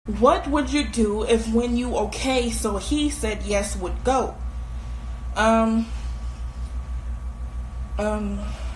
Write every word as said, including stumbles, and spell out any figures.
What would you do if when you okay, so he said yes would go? Um, um,